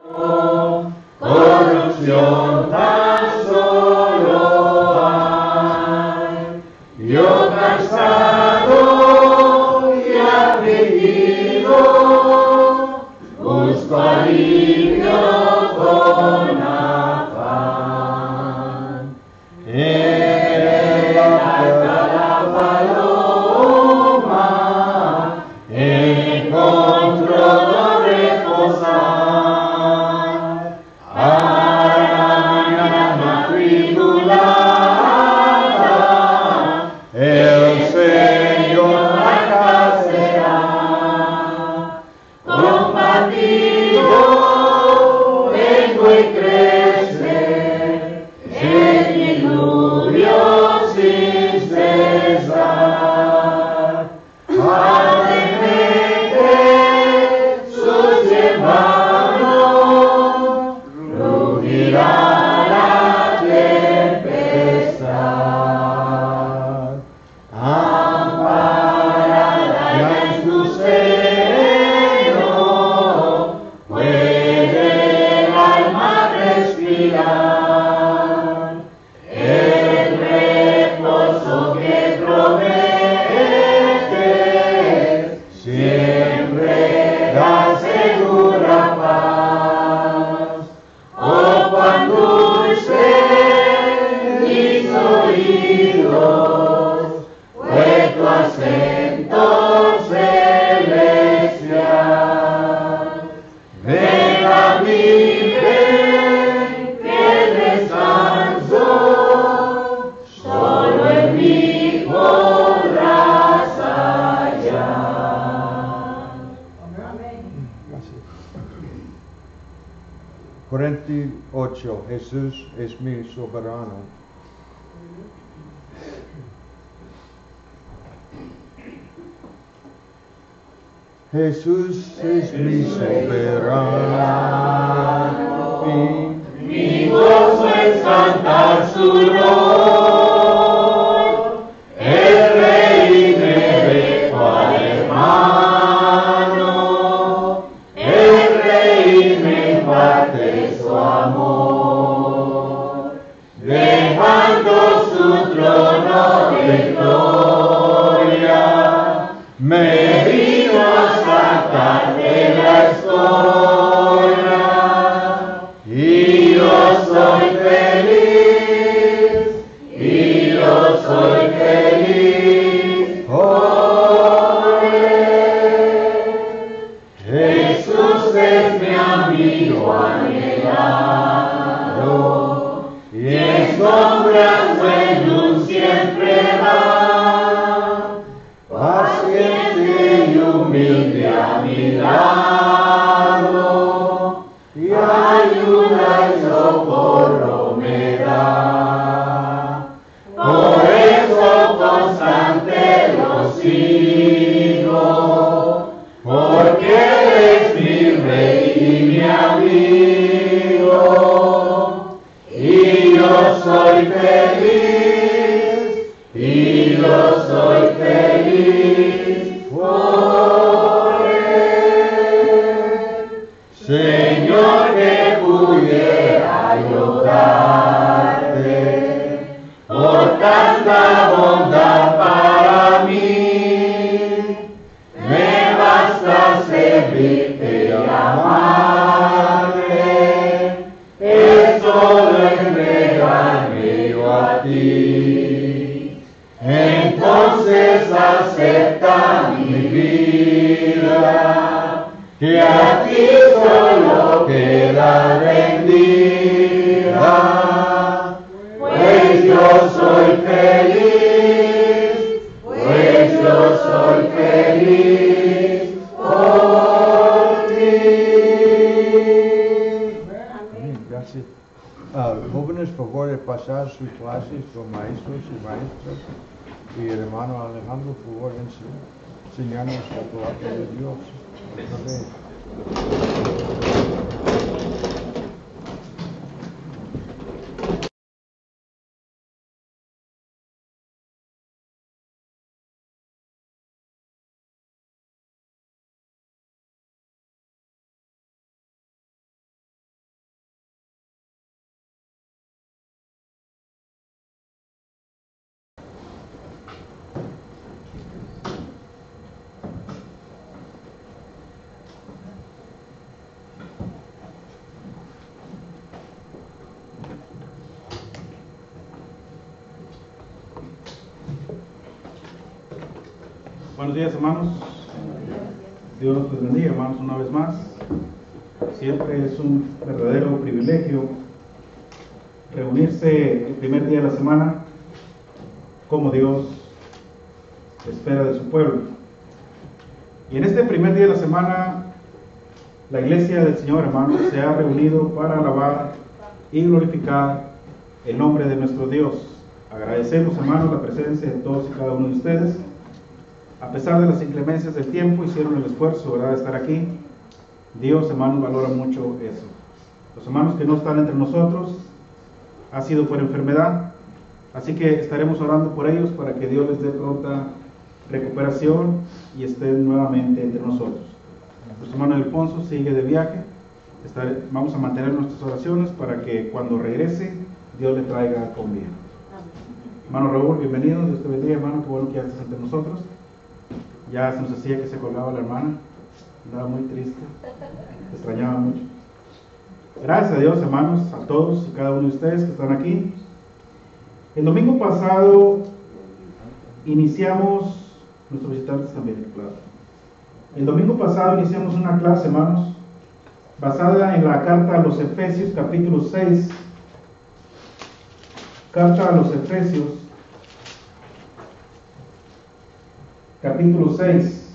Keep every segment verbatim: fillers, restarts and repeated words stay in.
corrupción tan solo hay. Yo cansado y afligido, busco alivio con afán. En la paloma encontro donde reposar. Araña tribulada, el Señor acá será. Combatido vengo y crece en diluvio sin cesar. Alegremente sus hermanos rugirá la tempestad. Amparada en su seno puede el alma respirar. El reposo que promete siempre da segura paz. Oh, cuán dulce mis oídos fue tu acento celestial. Ven a mí, ven, que descanso solo en mí podrás hallar. Amén. Gracias. cuarenta y ocho. Jesús es mi soberano. Jesús es mi soberano. Mi gozo es cantar su rol, el reírme de cual hermano, el reírme parte su amor, dejando su trono de gloria, me vino a sacar de la historia. Y yo soy feliz, y yo soy feliz, hoy. Jesús es mi amigo anhelado, y en sombras de luz siempre va, paciente y humilde a mi lado, y ayuda y socorro me da. Por eso constante lo sigo, porque eres mi rey y mi amigo, y yo soy feliz, y yo soy feliz por él. Señor, que pudiera ayudarte por tanta bondad para mí. Me basta servirte y amarte, es solo entregarme yo a ti. Entonces acepta mi vida, que a ti solo queda rendida. Pues yo soy feliz, pues yo soy feliz por ti. Amén. Gracias. Ah, jóvenes, por favor de pasar sus clases con maestros y maestras. Y el hermano Alejandro, por favor, enseñarnos la palabra de Dios. Amén. Buenos días, hermanos. Dios les bendiga, hermanos, una vez más. Siempre es un verdadero privilegio reunirse el primer día de la semana como Dios espera de su pueblo. Y en este primer día de la semana, la iglesia del Señor, hermanos, se ha reunido para alabar y glorificar el nombre de nuestro Dios. Agradecemos, hermanos, la presencia de todos y cada uno de ustedes. A pesar de las inclemencias del tiempo, hicieron el esfuerzo, ¿verdad?, de estar aquí. Dios, hermanos, valora mucho eso. Los hermanos que no están entre nosotros ha sido por enfermedad, así que estaremos orando por ellos para que Dios les dé pronta recuperación y estén nuevamente entre nosotros. Nuestro hermano Alfonso sigue de viaje. Estar, vamos a mantener nuestras oraciones para que cuando regrese Dios le traiga con bien. Hermano Raúl, bienvenido. Dios te bendiga, hermano. Qué bueno que ya estés entre nosotros. Ya se nos decía que se colgaba la hermana, andaba muy triste, te extrañaba mucho. Gracias a Dios, hermanos, a todos y cada uno de ustedes que están aquí. El domingo pasado iniciamos, nuestros visitantes también, claro. El domingo pasado iniciamos una clase, hermanos, basada en la carta a los Efesios, capítulo seis. Carta a los Efesios, capítulo seis.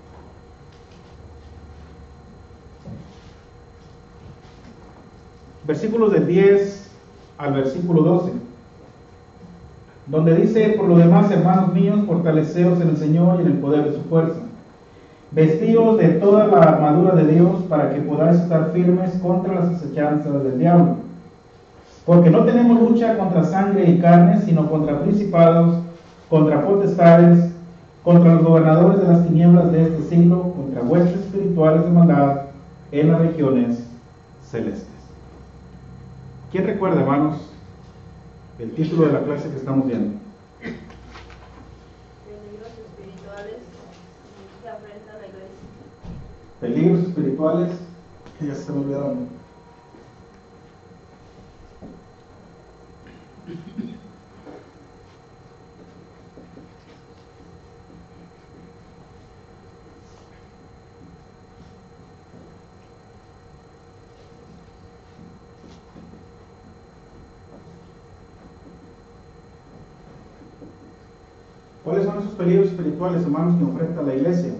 Versículos del diez al versículo doce, donde dice: por lo demás, hermanos míos, fortaleceos en el Señor y en el poder de su fuerza. Vestíos de toda la armadura de Dios para que podáis estar firmes contra las acechanzas del diablo. Porque no tenemos lucha contra sangre y carne, sino contra principados, contra potestades, contra los gobernadores de las tinieblas de este siglo, contra huestes espirituales de maldad en las regiones celestes. ¿Quién recuerda, hermanos, el título de la clase que estamos viendo? Peligros espirituales que afrentan a la iglesia. Peligros espirituales que ya se me olvidaron. ¿Cuáles son esos peligros espirituales, hermanos, que enfrenta la iglesia?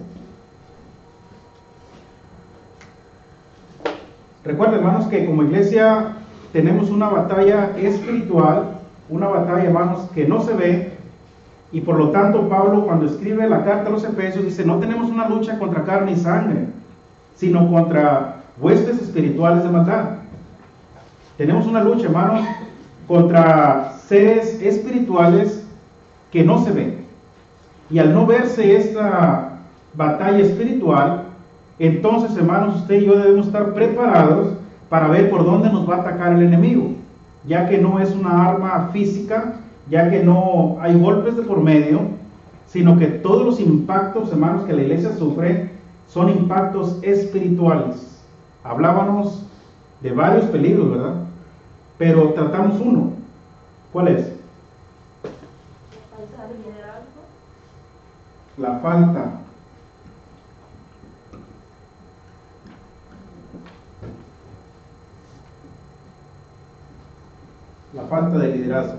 Recuerden, hermanos, que como iglesia tenemos una batalla espiritual, una batalla, hermanos, que no se ve, y por lo tanto Pablo, cuando escribe la carta a los Efesios, dice: no tenemos una lucha contra carne y sangre, sino contra huestes espirituales de maldad. Tenemos una lucha, hermanos, contra seres espirituales que no se ven. Y al no verse esta batalla espiritual, entonces, hermanos, usted y yo debemos estar preparados para ver por dónde nos va a atacar el enemigo, ya que no es una arma física, ya que no hay golpes de por medio, sino que todos los impactos, hermanos, que la iglesia sufre son impactos espirituales. Hablábamos de varios peligros, ¿verdad? Pero tratamos uno. ¿Cuál es? La falta la falta de liderazgo.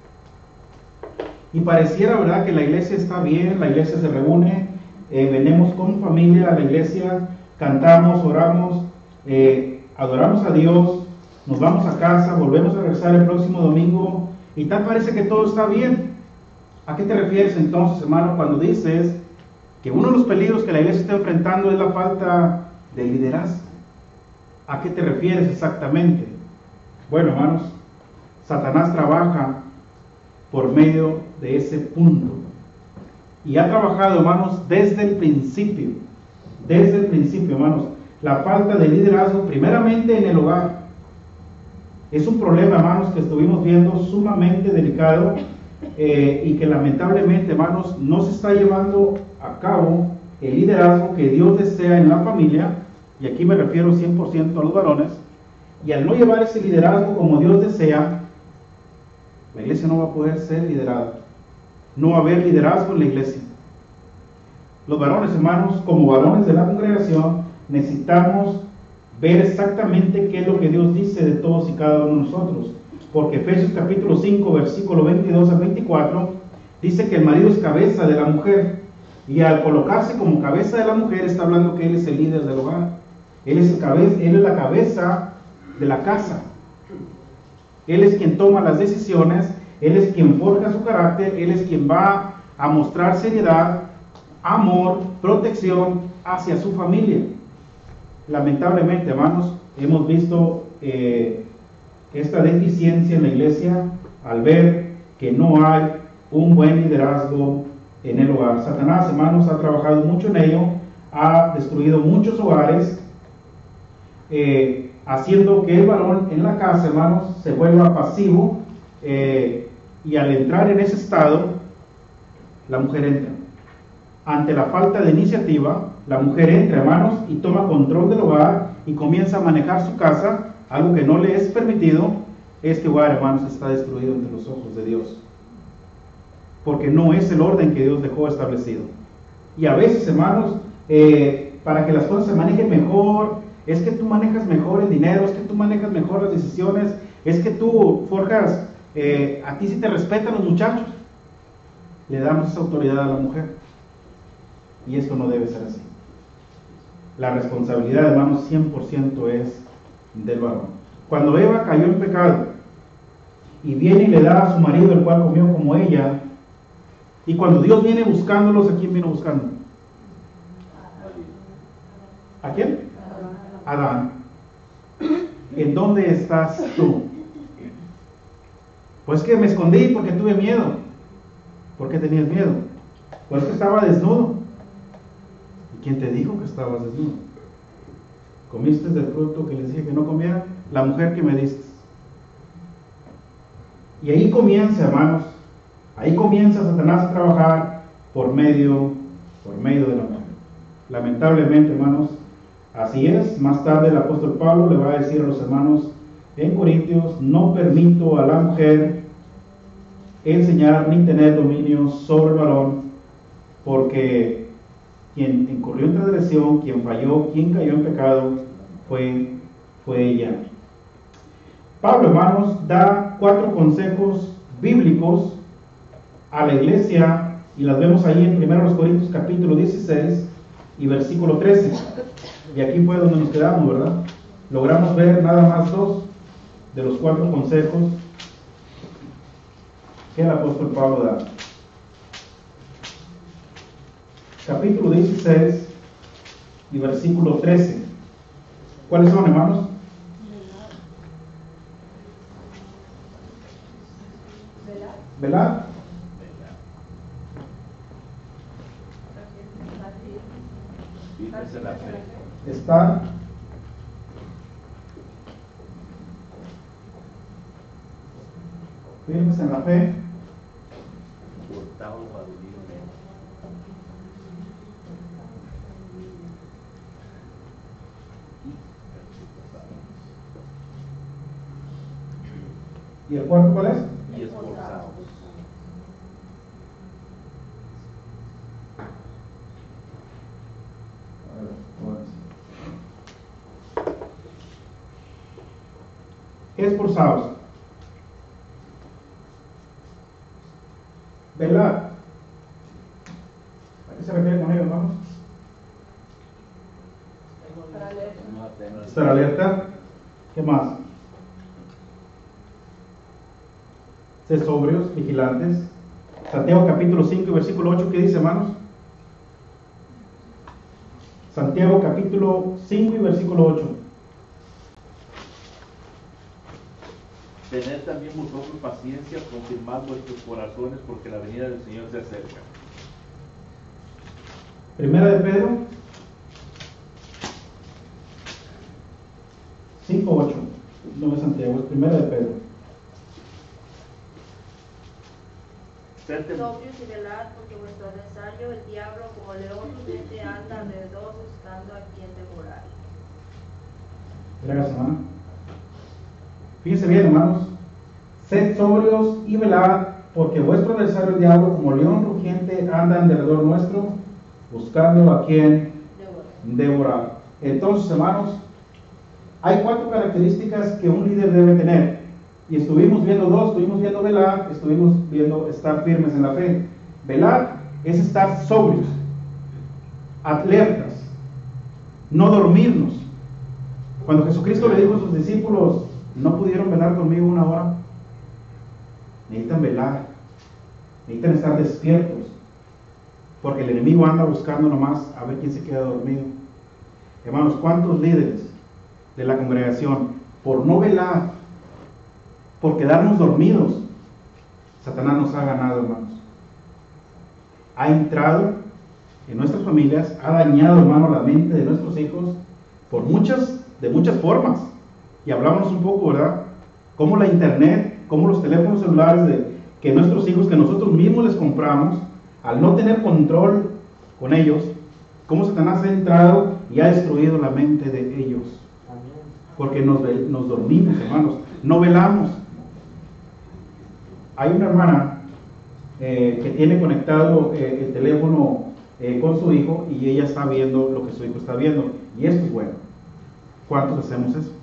Y pareciera, ¿verdad?, que la iglesia está bien, la iglesia se reúne, eh, venimos con familia a la iglesia, cantamos, oramos, eh, adoramos a Dios, nos vamos a casa, volvemos a regresar el próximo domingo y tal parece que todo está bien. ¿A qué te refieres entonces, hermano, cuando dices que uno de los peligros que la iglesia está enfrentando es la falta de liderazgo? ¿A qué te refieres exactamente? Bueno, hermanos, Satanás trabaja por medio de ese punto. Y ha trabajado, hermanos, desde el principio. Desde el principio, hermanos. La falta de liderazgo, primeramente en el hogar. Es un problema, hermanos, que estuvimos viendo sumamente delicado eh, y que lamentablemente, hermanos, no se está llevando a cabo el liderazgo que Dios desea en la familia. Y aquí me refiero cien por ciento a los varones. Y al no llevar ese liderazgo como Dios desea, la iglesia no va a poder ser liderada. No va a haber liderazgo en la iglesia. los varones, hermanos, como varones de la congregación, necesitamos ver exactamente qué es lo que Dios dice de todos y cada uno de nosotros. Porque Efesios capítulo cinco, versículo veintidós al veinticuatro, dice que el marido es cabeza de la mujer. Y al colocarse como cabeza de la mujer, está hablando que él es el líder del hogar. Él es, el cabeza, él es la cabeza de la casa. Él es quien toma las decisiones, él es quien forja su carácter, él es quien va a mostrar seriedad, amor, protección hacia su familia. Lamentablemente, hermanos, hemos visto eh, esta deficiencia en la iglesia al ver que no hay un buen liderazgo en el hogar. Satanás, hermanos, ha trabajado mucho en ello, ha destruido muchos hogares, eh, haciendo que el varón en la casa, hermanos, se vuelva pasivo, eh, y al entrar en ese estado, la mujer entra. Ante la falta de iniciativa, la mujer entra, hermanos, y toma control del hogar y comienza a manejar su casa, algo que no le es permitido. Este hogar, hermanos, está destruido ante los ojos de Dios, porque no es el orden que Dios dejó establecido. Y a veces, hermanos, eh, para que las cosas se manejen mejor, es que tú manejas mejor el dinero, es que tú manejas mejor las decisiones, es que tú forjas, eh, a ti sí te respetan los muchachos. Le damos esa autoridad a la mujer. Y esto no debe ser así. La responsabilidad, hermanos, cien por ciento es del varón. Cuando Eva cayó en pecado y viene y le da a su marido, el cual comió como ella, y cuando Dios viene buscándolos, ¿a quién vino buscando? ¿A quién? Adán. ¿En dónde estás tú? Pues que me escondí porque tuve miedo. ¿Por qué tenías miedo? Pues que estaba desnudo. ¿Y quién te dijo que estabas desnudo? ¿Comiste del fruto que les dije que no comieran? La mujer que me diste. Y ahí comienza, hermanos, ahí comienza Satanás a trabajar por medio, por medio de la mujer. Lamentablemente, hermanos, así es. Más tarde el apóstol Pablo le va a decir a los hermanos en Corintios: no permito a la mujer enseñar ni tener dominio sobre el varón, porque quien incurrió en transgresión, quien falló, quien cayó en pecado, fue, fue ella. Pablo, hermanos, da cuatro consejos bíblicos a la iglesia, y las vemos ahí en primero Corintios capítulo dieciséis y versículo trece. Y aquí fue donde nos quedamos, ¿verdad? Logramos ver nada más dos de los cuatro consejos que el apóstol Pablo da. Capítulo dieciséis y versículo trece. ¿Cuáles son, hermanos? ¿Velad? Estar. Firmes en la fe. ¿Y el cuarto cuál es? Y esforzados. Esforzados. Velad. ¿A qué se refiere con ello, hermanos? Estar alerta. ¿Qué más? Ser sobrios, vigilantes. Santiago capítulo cinco y versículo ocho, ¿qué dice, hermanos? Santiago capítulo cinco y versículo ocho. Tened también vosotros paciencia, confirmad vuestros corazones, porque la venida del Señor se acerca. Primera de Pedro cinco ocho. No es Santiago, es Primera de Pedro. Sobrios y velad, porque vuestro adversario, el diablo, como león rugiente, anda alrededor buscando a quien devorar. Gracias, hermano. Fíjense bien, hermanos. Sed sobrios y velad, porque vuestro adversario, el diablo, como león rugiente, anda alrededor nuestro, buscando a quien Devorar. devorar. Entonces, hermanos, hay cuatro características que un líder debe tener. Y estuvimos viendo dos, estuvimos viendo velar, estuvimos viendo estar firmes en la fe. Velar es estar sobrios, alertas, no dormirnos. Cuando Jesucristo le dijo a sus discípulos, no pudieron velar conmigo una hora, necesitan velar, necesitan estar despiertos, porque el enemigo anda buscando nomás a ver quién se queda dormido. Hermanos, ¿cuántos líderes de la congregación, por no velar, por quedarnos dormidos, Satanás nos ha ganado, hermanos? Ha entrado en nuestras familias, ha dañado, hermano, la mente de nuestros hijos por muchas, de muchas formas. Y hablábamos un poco, ¿verdad? Cómo la internet, cómo los teléfonos celulares de, que nuestros hijos, que nosotros mismos les compramos, al no tener control con ellos, cómo Satanás ha entrado y ha destruido la mente de ellos. Porque nos, nos dormimos, hermanos, no velamos. Hay una hermana eh, que tiene conectado eh, el teléfono eh, con su hijo y ella está viendo lo que su hijo está viendo. Y esto es bueno. ¿Cuántos hacemos eso?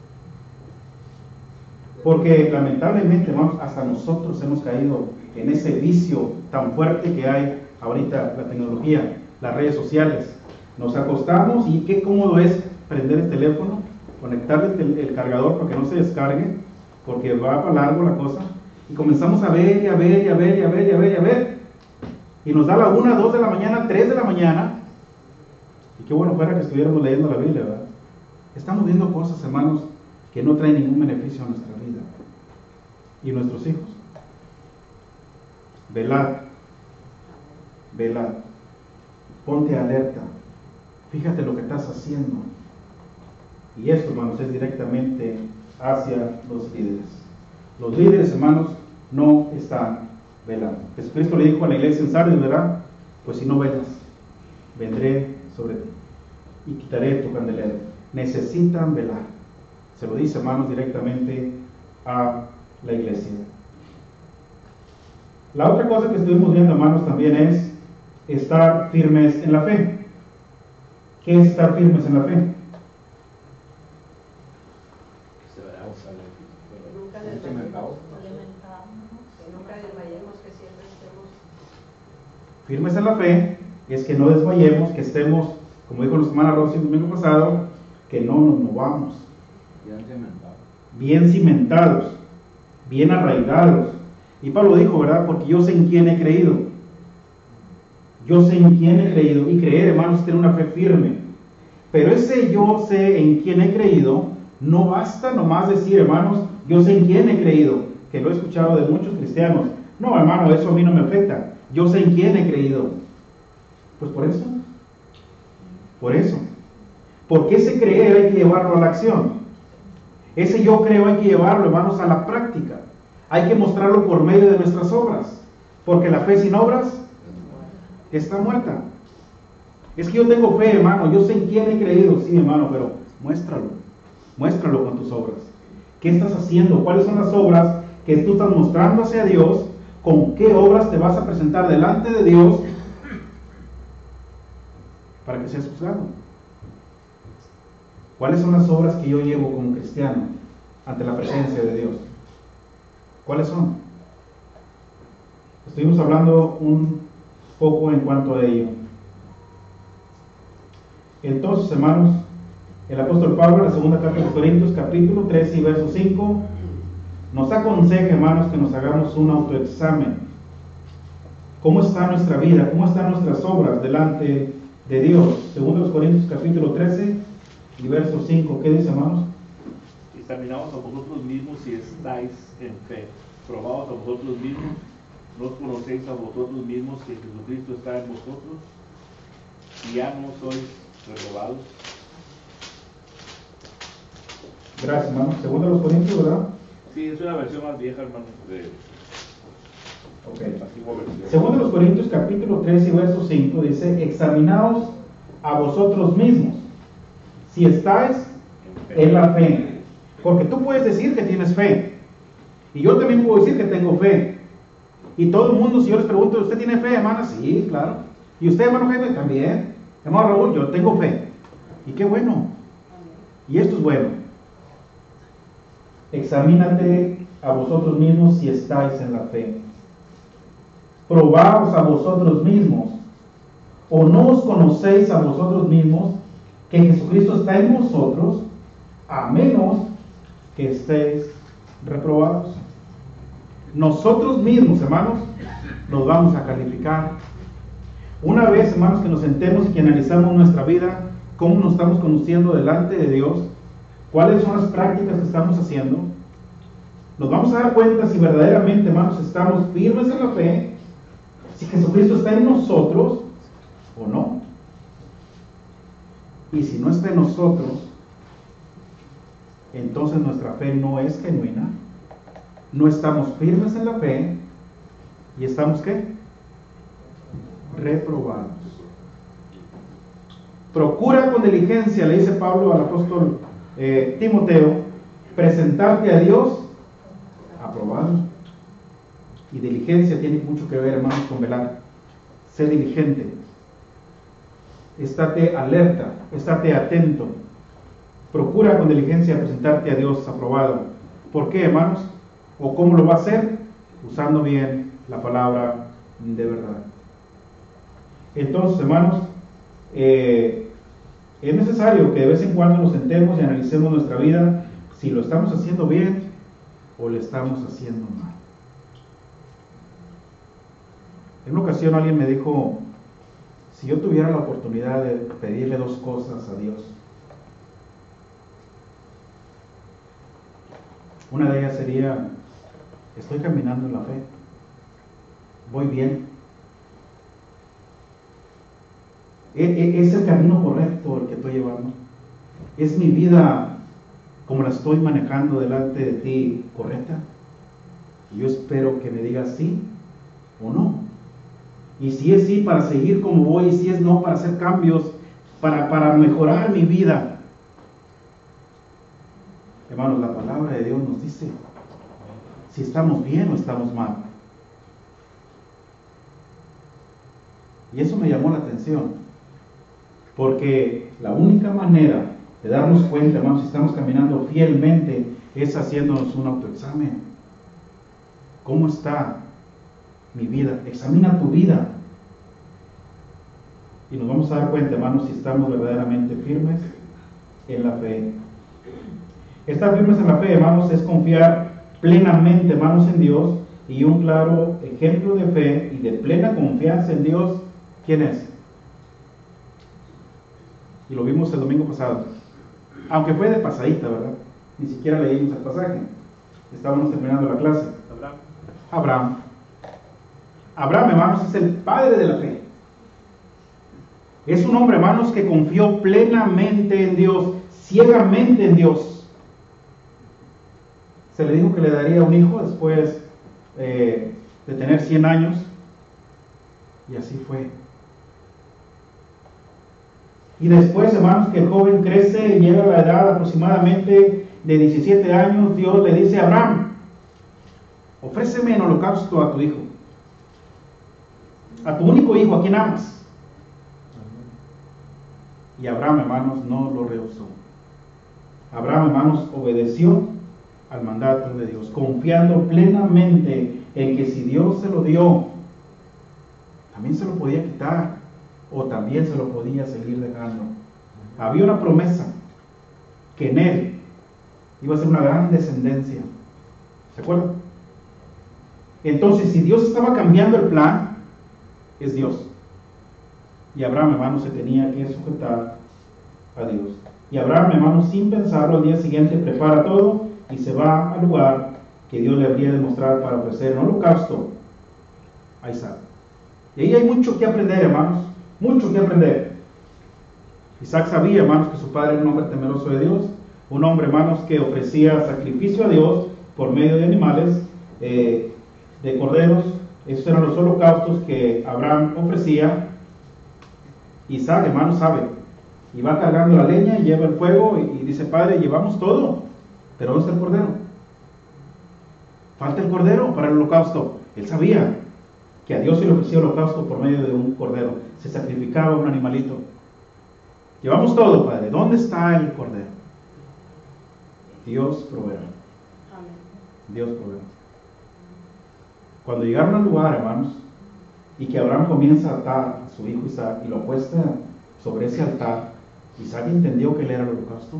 Porque lamentablemente, hermanos, hasta nosotros hemos caído en ese vicio tan fuerte que hay ahorita, la tecnología, las redes sociales. Nos acostamos y qué cómodo es prender el teléfono, conectarle el, el cargador para que no se descargue, porque va para largo la cosa. Y comenzamos a ver y a ver y a ver y a ver y a ver y a ver. Y nos da la una, dos de la mañana, tres de la mañana. Y qué bueno fuera que estuviéramos leyendo la Biblia, ¿verdad? Estamos viendo cosas, hermanos, que no traen ningún beneficio a nuestra vida. Y nuestros hijos. Velad. Velad. Ponte alerta. Fíjate lo que estás haciendo. Y esto, hermanos, es directamente hacia los líderes. Los líderes, hermanos, no están velando. Jesucristo le dijo a la iglesia en Sardis, ¿verdad? Pues si no velas, vendré sobre ti y quitaré tu candelero. Necesitan velar. Se lo dice, hermanos, directamente a la iglesia. La otra cosa que estuvimos viendo, hermanos, también es estar firmes en la fe. ¿Qué es estar firmes en la fe? Nunca desmayemos, que nunca desmayemos, que siempre estemos Firmes en la fe es que no desmayemos, que estemos, como dijo nuestra hermana Rosy el domingo pasado, que no nos movamos. Bien cimentados. Bien cimentados, bien arraigados. Y Pablo dijo, ¿verdad? Porque yo sé en quién he creído. Yo sé en quién he creído. Y creer, hermanos, es tener una fe firme. Pero ese yo sé en quién he creído, no basta nomás decir, hermanos, yo sé en quién he creído, que lo he escuchado de muchos cristianos. No, hermano, eso a mí no me afecta. Yo sé en quién he creído. Pues por eso. Por eso. Porque ese creer hay que llevarlo a la acción. Ese yo creo hay que llevarlo, hermanos, a la práctica. Hay que mostrarlo por medio de nuestras obras. Porque la fe sin obras está muerta. Es que yo tengo fe, hermano, yo sé en quién he creído. Sí, hermano, pero muéstralo. Muéstralo con tus obras. ¿Qué estás haciendo? ¿Cuáles son las obras que tú estás mostrando hacia Dios? ¿Con qué obras te vas a presentar delante de Dios para que seas juzgado? ¿Cuáles son las obras que yo llevo como cristiano ante la presencia de Dios? ¿Cuáles son? Estuvimos hablando un poco en cuanto a ello. Entonces, hermanos, el apóstol Pablo, en la segunda carta de los Corintios, capítulo tres y verso cinco, nos aconseja, hermanos, que nos hagamos un autoexamen. ¿Cómo está nuestra vida? ¿Cómo están nuestras obras delante de Dios? Segundo los Corintios, capítulo trece y verso cinco. ¿Qué dice, hermanos? Examinaos a vosotros mismos si estáis en fe. Probaos a vosotros mismos. ¿No os conocéis a vosotros mismos que Jesucristo está en vosotros? Y ya no sois reprobados. Gracias, hermano. Segundo los Corintios, ¿verdad? Sí, es una versión más vieja, hermano, de Ok. la antigua versión. Segundo los Corintios, capítulo tres y verso cinco, dice, examinaos a vosotros mismos si estáis en la fe. Porque tú puedes decir que tienes fe. Y yo también puedo decir que tengo fe. Y todo el mundo, si yo les pregunto, ¿usted tiene fe, hermana? Sí, claro. ¿Y usted, hermano jefe? También. Hermano Raúl, yo tengo fe. Y qué bueno. Y esto es bueno. Examínate a vosotros mismos si estáis en la fe. Probaos a vosotros mismos. ¿O no os conocéis a vosotros mismos que Jesucristo está en vosotros, a menos que estéis reprobados? Nosotros mismos, hermanos, nos vamos a calificar. Una vez, hermanos, que nos sentemos y que analizamos nuestra vida, cómo nos estamos conduciendo delante de Dios, cuáles son las prácticas que estamos haciendo, nos vamos a dar cuenta si verdaderamente, hermanos, estamos firmes en la fe, si Jesucristo está en nosotros o no. Y si no está en nosotros, entonces nuestra fe no es genuina, no estamos firmes en la fe y estamos ¿qué? Reprobados. Procura con diligencia, le dice Pablo al apóstol eh, Timoteo, presentarte a Dios aprobado. Y diligencia tiene mucho que ver, hermanos, con velar. Sé diligente. Estate alerta, estate atento. Procura con diligencia presentarte a Dios aprobado. ¿Por qué, hermanos? ¿O cómo lo va a hacer? Usando bien la palabra de verdad. Entonces, hermanos, eh, es necesario que de vez en cuando nos sentemos y analicemos nuestra vida, si lo estamos haciendo bien o lo estamos haciendo mal. En una ocasión alguien me dijo, si yo tuviera la oportunidad de pedirle dos cosas a Dios, una de ellas sería, estoy caminando en la fe, voy bien, ¿es el camino correcto el que estoy llevando? ¿Es mi vida, como la estoy manejando delante de ti, correcta? Y yo espero que me digas sí o no. Y si es sí, para seguir como voy, y si es no, para hacer cambios, para, para mejorar mi vida. Hermanos, la palabra de Dios nos dice si estamos bien o estamos mal. Y eso me llamó la atención, porque la única manera de darnos cuenta, hermanos, si estamos caminando fielmente, es haciéndonos un autoexamen. ¿Cómo está mi vida? Examina tu vida. Y nos vamos a dar cuenta, hermanos, si estamos verdaderamente firmes en la fe. Estar firmes en la fe, hermanos, es confiar plenamente, hermanos, en Dios. Y un claro ejemplo de fe y de plena confianza en Dios, ¿quién es? Y lo vimos el domingo pasado. Aunque fue de pasadita, ¿verdad? Ni siquiera leímos el pasaje. Estábamos terminando la clase. Abraham. Abraham. Abraham, hermanos, es el padre de la fe. Es un hombre, hermanos, que confió plenamente en Dios, ciegamente en Dios. Se le dijo que le daría un hijo después eh, de tener cien años, y así fue. Y después, hermanos, que el joven crece y llega a la edad aproximadamente de diecisiete años, Dios le dice a Abraham, ofréceme en holocausto a tu hijo, a tu único hijo, a quien amas. Y Abraham, hermanos, no lo rehusó. Abraham, hermanos, obedeció al mandato de Dios, confiando plenamente en que si Dios se lo dio, también se lo podía quitar, o también se lo podía seguir dejando. Había una promesa, que en él iba a ser una gran descendencia. ¿Se acuerdan? Entonces, si Dios estaba cambiando el plan, es Dios. Y Abraham, hermanos, se tenía que sujetar a Dios. Y Abraham, hermanos, sin pensarlo, al día siguiente prepara todo y se va al lugar que Dios le habría de mostrar para ofrecer en holocausto a Isaac. Y ahí hay mucho que aprender, hermanos, mucho que aprender. Isaac sabía, hermanos, que su padre era un hombre temeroso de Dios, un hombre, hermanos, que ofrecía sacrificio a Dios por medio de animales, eh, de corderos. Esos eran los holocaustos que Abraham ofrecía. Isaac, hermano, sabe, y va cargando la leña y lleva el fuego y, y dice, padre, llevamos todo, pero ¿dónde está el cordero? Falta el cordero para el holocausto. Él sabía que a Dios se le ofrecía holocausto por medio de un cordero, se sacrificaba un animalito. Llevamos todo, Padre. ¿Dónde está el cordero? Dios proveerá. Amén. Dios proveerá. Cuando llegaron al lugar, hermanos, y que Abraham comienza a atar a su hijo Isaac y lo apuesta sobre ese altar, Isaac entendió que él era el holocausto.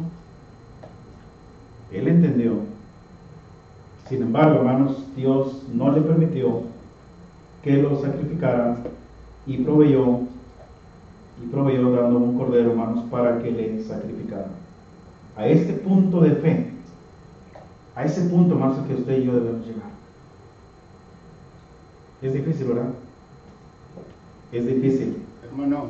Él entendió. Sin embargo, hermanos, Dios no le permitió que lo sacrificara y proveyó, y proveyó dando un cordero, hermanos, para que le sacrificara. A este punto de fe, a ese punto, hermanos, que usted y yo debemos llegar. Es difícil, ¿verdad? Es difícil. Hermano,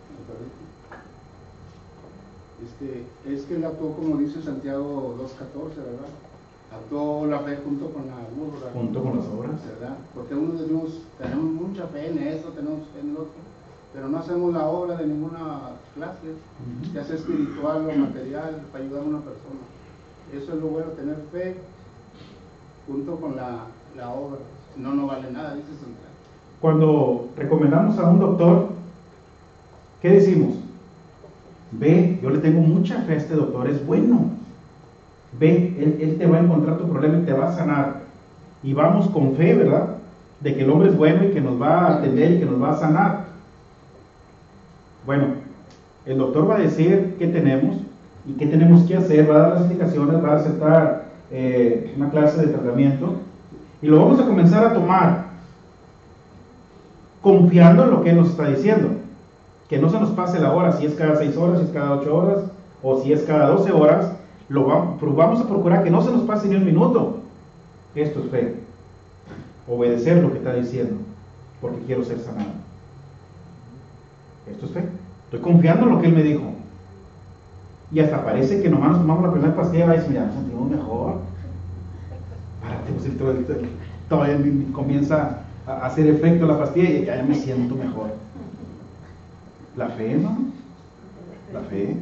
este, es que él actuó como dice Santiago dos catorce, ¿verdad? Actuó la fe junto con la obra. Junto con las obras. ¿Verdad? Porque uno de ellos tenemos mucha fe en esto, tenemos fe en el otro, pero no hacemos la obra de ninguna clase, uh-huh. ya sea espiritual o material, para ayudar a una persona. Eso es lo bueno, tener fe junto con la, la obra. Si no, no vale nada, dice Santiago. Cuando recomendamos a un doctor, ¿qué decimos? Ve, yo le tengo mucha fe a este doctor, es bueno. Ve, él, él te va a encontrar tu problema y te va a sanar. Y vamos con fe, ¿verdad? De que el hombre es bueno y que nos va a atender y que nos va a sanar. Bueno, el doctor va a decir qué tenemos y qué tenemos que hacer, va a dar las indicaciones, va a aceptar eh, una clase de tratamiento y lo vamos a comenzar a tomar confiando en lo que él nos está diciendo. Que no se nos pase la hora, si es cada seis horas, si es cada ocho horas o si es cada doce horas. Lo vamos, vamos a procurar que no se nos pase ni un minuto. Esto es fe. Obedecer lo que está diciendo, porque quiero ser sanado. Esto es fe. Estoy confiando en lo que él me dijo. Y hasta parece que nomás nos tomamos la primera pastilla y decimos, ya nos sentimos mejor. Párate, pues, todavía comienza a hacer efecto la pastilla y ya me siento mejor. La fe, ¿no? La fe.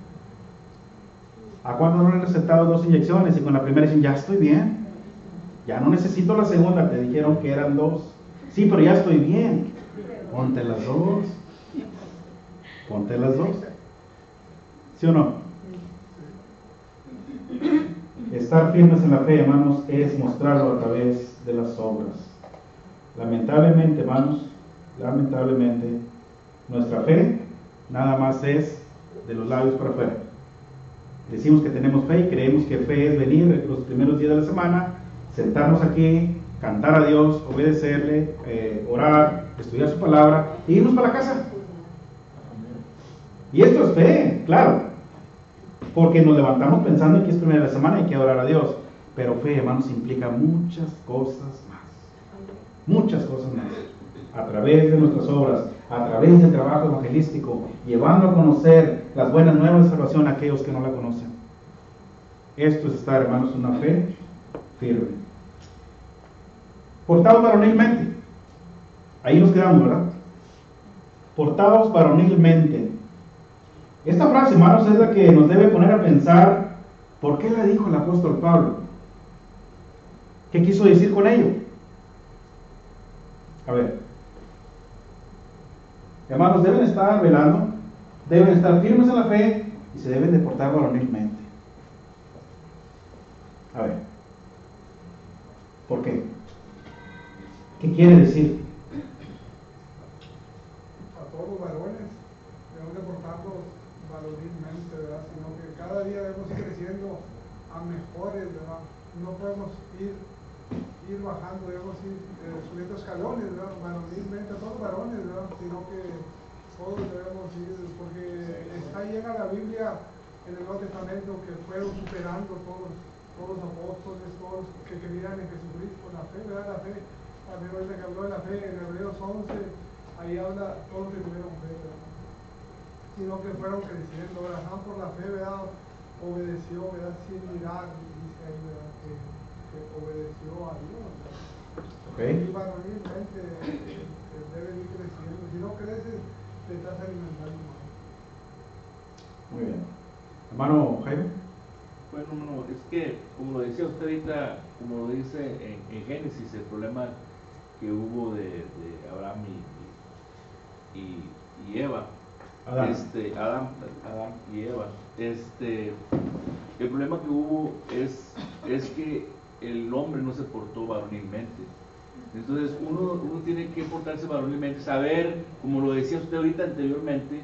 ¿A cuándo no le han recetado dos inyecciones y con la primera dicen, ya estoy bien? Ya no necesito la segunda, te dijeron que eran dos. Sí, pero ya estoy bien. Ponte las dos. Ponte las dos. ¿Sí o no? Estar firmes en la fe, hermanos, es mostrarlo a través de las obras. Lamentablemente, hermanos, lamentablemente, nuestra fe nada más es de los labios para afuera. Decimos que tenemos fe y creemos que fe es venir los primeros días de la semana, sentarnos aquí, cantar a Dios, obedecerle, eh, orar, estudiar su palabra e irnos para la casa. Y esto es fe, claro, porque nos levantamos pensando en que es primera de la semana y hay que orar a Dios. Pero fe, hermanos, implica muchas cosas más. Muchas cosas más. A través de nuestras obras, a través del trabajo evangelístico, llevando a conocer las buenas nuevas de salvación a aquellos que no la conocen. Esto es estar, hermanos, una fe firme. Portados varonilmente. Ahí nos quedamos, ¿verdad? Portados varonilmente. Esta frase, hermanos, es la que nos debe poner a pensar, ¿por qué la dijo el apóstol Pablo? ¿Qué quiso decir con ello? A ver. Hermanos, deben estar velando, deben estar firmes en la fe y se deben de portar varonilmente. A ver. ¿Por qué? ¿Qué quiere decir? A todos los varones debemos de portarlos varonilmente, ¿verdad? Sino que cada día debemos ir creciendo a mejores, ¿verdad? No podemos ir, ir bajando, debemos ir eh, subiendo escalones, ¿verdad? Varonilmente, a todos los varones, ¿verdad? Sino que todos debemos ir, porque está llena la Biblia en el Nuevo Testamento que fueron superando todos, todos los apóstoles, todos que creían en Jesucristo, la fe, ¿verdad? La fe, también ahorita que habló de la fe, en Hebreos once, ahí habla todos que tuvieron fe, ¿verdad? Sino que fueron creciendo, ¿verdad? Por la fe, ¿verdad? Obedeció, ¿verdad? Sin mirar, dice ahí, ¿verdad? Que, que obedeció a Dios, ¿verdad? Okay. Y varonilmente eh, debe ir creciendo. Si no creces, te estás alimentando mal. Muy bien. Hermano Jaime. Bueno, no, es que, como lo decía usted ahorita, como lo dice en, en Génesis, el problema que hubo de, de Abraham y, y, y Eva, Adán. Este, Adán, Adán y Eva. Este, el problema que hubo es, es que el hombre no se portó varonilmente. Entonces uno, uno tiene que portarse varonilmente, saber, como lo decía usted ahorita anteriormente,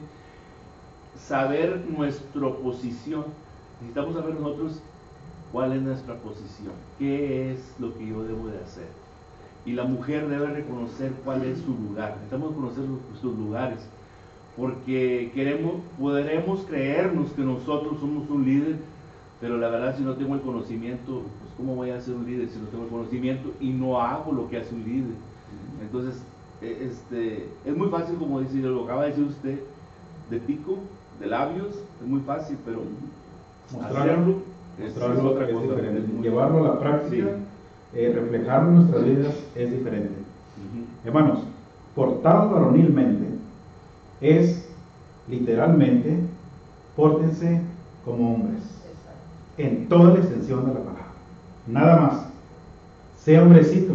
saber nuestra posición. Necesitamos saber nosotros cuál es nuestra posición, qué es lo que yo debo de hacer. Y la mujer debe reconocer cuál es su lugar. Necesitamos conocer sus lugares, porque queremos, podremos creernos que nosotros somos un líder, pero la verdad, si no tengo el conocimiento, pues ¿cómo voy a ser un líder si no tengo el conocimiento y no hago lo que hace un líder? Entonces, este, es muy fácil, como dice, lo acaba de decir usted, de pico, de labios, es muy fácil, pero mostrarlo, es, mostrarlo es otra es cosa. diferente. Es muy- Llevarlo a la práctica, Sí. eh, reflejarlo en nuestras vidas es diferente. Ujú. Hermanos, portados varonilmente es literalmente pórtense como hombres en toda la extensión de la palabra, nada más. Sea hombrecito.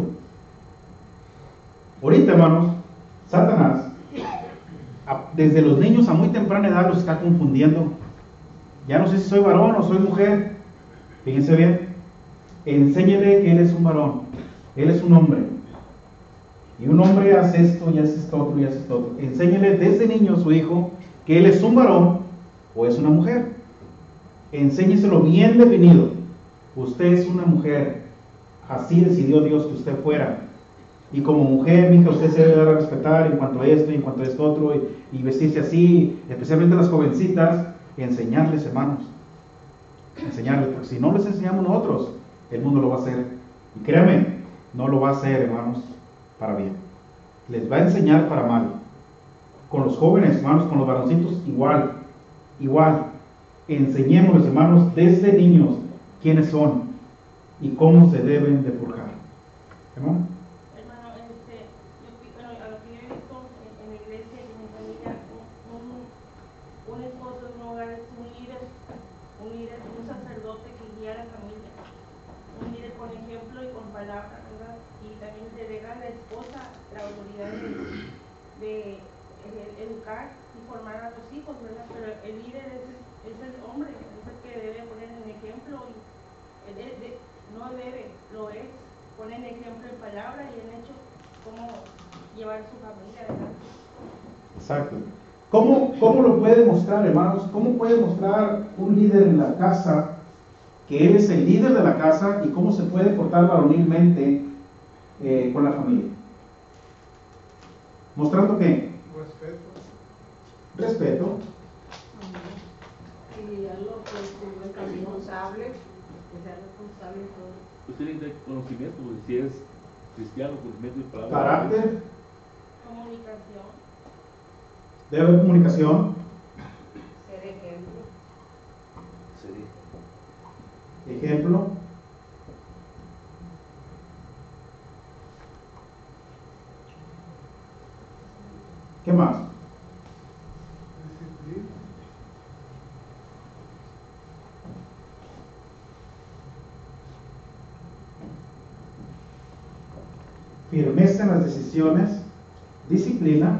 Ahorita, hermanos, Satanás a- desde los niños a muy temprana edad los está confundiendo. Ya no sé si soy varón o soy mujer. Fíjense bien, enséñele que él es un varón, él es un hombre. Y un hombre hace esto y hace esto otro y hace esto otro. Enséñele desde niño a su hijo que él es un varón o es una mujer. Enséñeselo bien definido. Usted es una mujer. Así decidió Dios que usted fuera. Y como mujer, mija, usted se debe dar a respetar en cuanto a esto y en cuanto a esto otro. Y, y vestirse así, especialmente las jovencitas. Enseñarles, hermanos. Enseñarles, porque si no les enseñamos nosotros, el mundo lo va a hacer. Y créanme, no lo va a hacer, hermanos, para bien. Les va a enseñar para mal. Con los jóvenes, hermanos, con los varoncitos, igual. Igual. Enseñémosles, hermanos, desde niños quiénes son y cómo se deben de forjar. ¿Hermano? Hermano, este, yo, pi- bueno, a lo que yo he visto en, en la iglesia y en mi familia, un, un, un esposo en un hogar es un líder, un líder, un sacerdote que guía a la familia, un líder con ejemplo y con palabra, ¿verdad? Y también delega a la esposa la autoridad de, de, de educar y formar a los hijos, ¿verdad? Pero el líder es, es el hombre, es el que debe poner el ejemplo y el de- de- no debe, lo es, poner ejemplo en palabra y en hecho cómo llevar su familia adelante. Exacto. ¿Cómo, ¿Cómo lo puede mostrar, hermanos? ¿Cómo puede mostrar un líder en la casa que él es el líder de la casa y cómo se puede portar varonilmente eh, con la familia? ¿Mostrando qué? Respeto. Respeto. Y guiarlo pues en el camino responsable, que sea responsable en todo. Usted tiene conocimiento, pues, si es cristiano, conocimiento y palabra. Carácter. Comunicación, Debe haber comunicación. Ser ejemplo. Sí. Ejemplo. ¿Qué más? Disciplina. Firmeza en las decisiones. Disciplina.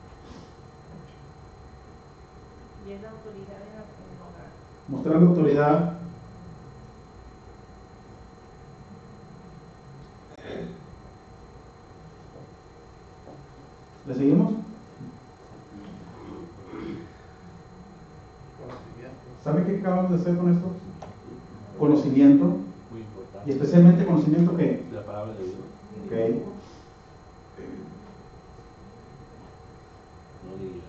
y es la autoridad en, la, en el hogar. Mostrando autoridad. ¿Le seguimos? ¿Sabe qué acabamos de hacer con esto? Conocimiento. Muy importante. Y especialmente conocimiento ¿qué? De la palabra de Dios. Ok. No diga.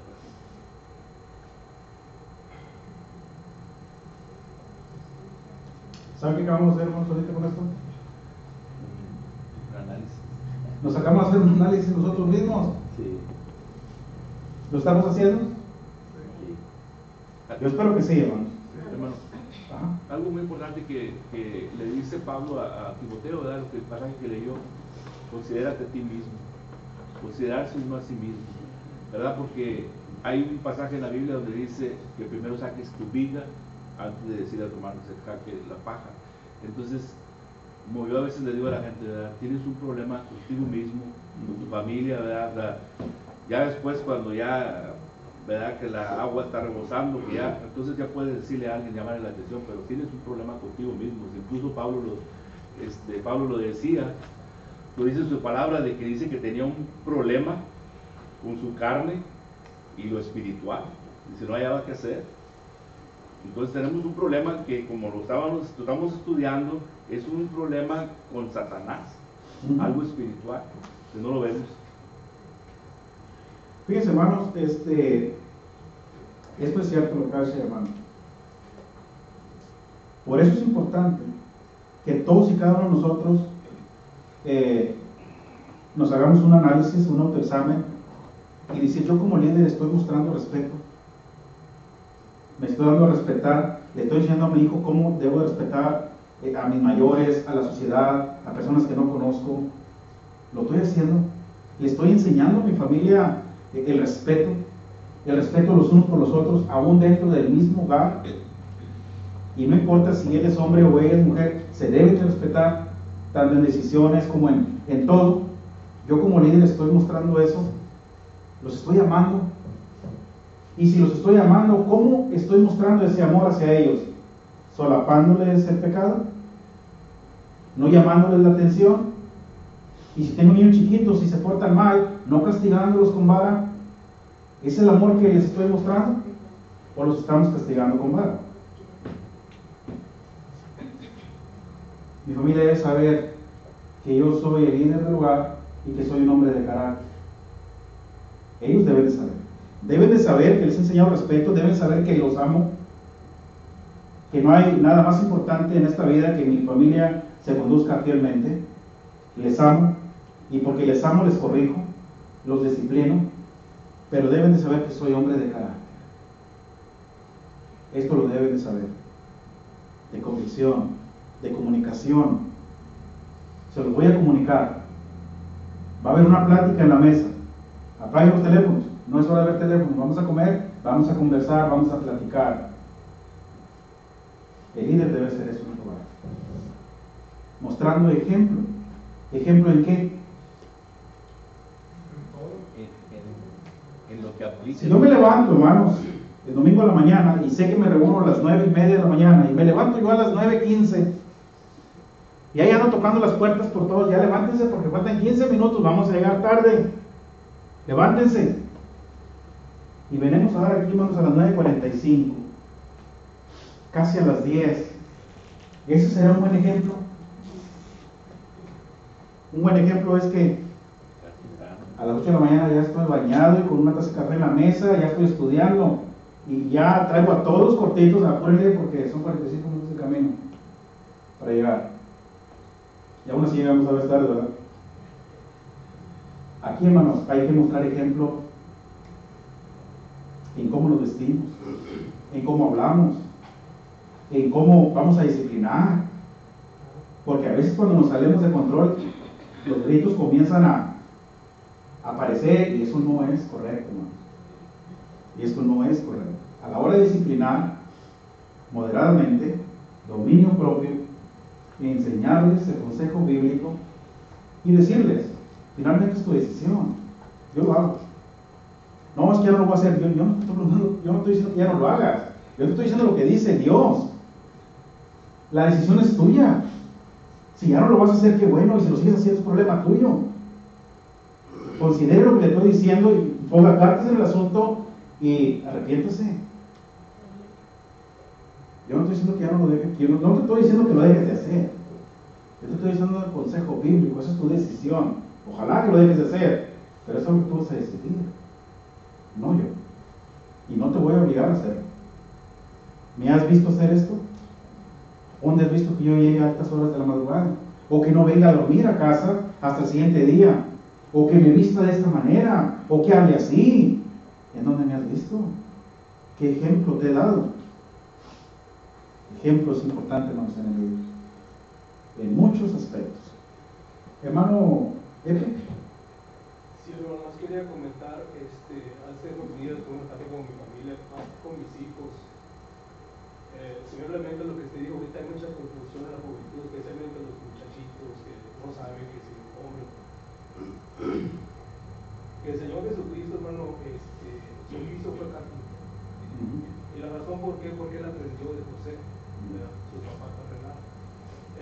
¿Sabe qué acabamos de hacer, hermanos, ahorita con esto? Un análisis. Nos acabamos de hacer un análisis nosotros mismos. Sí. ¿Lo estamos haciendo? Sí. Yo espero que sí, hermanos. Hermano, Ajá. algo muy importante que, que le dice Pablo a, a Timoteo, ¿verdad? Lo que el pasaje que leyó, considérate a ti mismo, considerarse uno a sí mismo, ¿verdad? Porque hay un pasaje en la Biblia donde dice que primero saques tu vida antes de decir a tu hermano que se saque la paja. Entonces, como yo a veces le digo a la gente, ¿verdad? Tienes un problema contigo mismo, con tu familia, ¿verdad? Ya después, cuando ya ¿verdad? Que la agua está rebosando, que ya, entonces ya puedes decirle a alguien, llamarle la atención, pero tienes un problema contigo mismo. Incluso Pablo lo, este, Pablo lo decía, lo dice en su palabra, de que dice que tenía un problema con su carne y lo espiritual. Dice, no hallaba qué hacer. Entonces tenemos un problema que, como lo estábamos, lo estamos estudiando, es un problema con Satanás, uh-huh. Algo espiritual, que no lo vemos. Fíjense, hermanos, este, esto es cierto lo que hace, hermano. Por eso es importante que todos y cada uno de nosotros eh, nos hagamos un análisis, un autoexamen y decir, yo como líder estoy mostrando respeto, me estoy dando a respetar, le estoy enseñando a mi hijo cómo debo de respetar eh, a mis mayores, a la sociedad, a personas que no conozco. Lo estoy haciendo, le estoy enseñando a mi familia eh, el respeto, el respeto los unos por los otros, aún dentro del mismo hogar. Y no importa si él es hombre o ella es mujer, se deben de respetar, tanto en decisiones como en, en todo. Yo como líder estoy mostrando eso, los estoy amando. Y si los estoy amando, ¿cómo estoy mostrando ese amor hacia ellos? ¿Solapándoles el pecado? ¿No llamándoles la atención? Y si tengo niños chiquitos, si se portan mal, ¿no castigándolos con vara? ¿Es el amor que les estoy mostrando? ¿O los estamos castigando con vara? Mi familia debe saber que yo soy el líder del hogar y que soy un hombre de carácter. Ellos deben de saber. Deben de saber que les he enseñado respeto, deben saber que los amo, que no hay nada más importante en esta vida que mi familia se conduzca fielmente. Les amo, y porque les amo les corrijo, los disciplino, pero deben de saber que soy hombre de carácter. Esto lo deben de saber, de convicción, de comunicación. Se los voy a comunicar. Va a haber una plática en la mesa. Apaguen los teléfonos. No es hora de ver teléfonos. Vamos a comer, vamos a conversar, vamos a platicar. El líder debe ser eso en el hogar. Mostrando ejemplo. ¿Ejemplo en qué? En, en, en lo que aplica. Si yo me levanto, hermanos, el domingo a la mañana y sé que me reúno a las nueve y media de la mañana y me levanto yo a las nueve quince y ahí ando tocando las puertas por todos, ya levántense porque faltan quince minutos, vamos a llegar tarde. Levántense. Y venimos ahora aquí, vamos a las nueve cuarenta y cinco, casi a las diez. ¿Ese será un buen ejemplo? Un buen ejemplo es que a las ocho de la mañana ya estoy bañado y con una taza de café en la mesa, ya estoy estudiando y ya traigo a todos los cortitos, apúrenle porque son cuarenta y cinco minutos de camino para llegar. Y aún así llegamos a la tarde, ¿verdad? Aquí, hermanos, hay que mostrar ejemplo en cómo nos vestimos, en cómo hablamos, en cómo vamos a disciplinar. Porque a veces cuando nos salimos de control, los gritos comienzan a aparecer y eso no es correcto, hermanos. Y esto no es correcto. A la hora de disciplinar, moderadamente, dominio propio, y enseñarles el consejo bíblico y decirles, finalmente es tu decisión, yo lo hago. No, es que ya no lo voy a hacer, yo, yo, no, yo no estoy diciendo que ya no lo hagas, yo te estoy diciendo lo que dice Dios. La decisión es tuya. Si ya no lo vas a hacer, qué bueno, y si lo sigues haciendo es problema tuyo. Considere lo que le estoy diciendo y ponga cartas en el asunto y arrepiéntase. Yo no estoy diciendo que ya no lo dejes, yo no, no te estoy diciendo que lo dejes de hacer. Yo te estoy diciendo el consejo bíblico, esa es tu decisión. Ojalá que lo dejes de hacer, pero eso es lo que tú vas a decidir, no yo. Y no te voy a obligar a hacerlo. ¿Me has visto hacer esto? ¿Dónde has visto que yo llegue a altas horas de la madrugada? O que no venga a dormir a casa hasta el siguiente día. O que me vista de esta manera. O que hable así. ¿En dónde me has visto? ¿Qué ejemplo te he dado? Ejemplo es importante, hermanos enemigos. En muchos aspectos. Hermano Epe. Sí, hermano, más quería comentar, este, hace unos días tuve una plática con mi familia, más con mis hijos. Eh, simplemente lo que te digo, ahorita hay mucha confusión en la juventud, especialmente los muchachitos que no saben que es un hombre. Que el Señor Jesucristo, hermano, este, su oficio fue